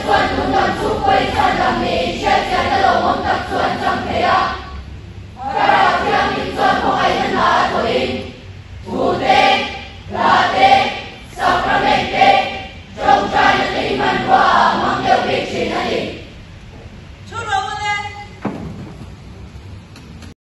xuân tuấn đón chúc quay chân làm mì che che ta lộ mong tập xuân trong thế ạ. Các đạo phiên minh xuân không ai thân lá của in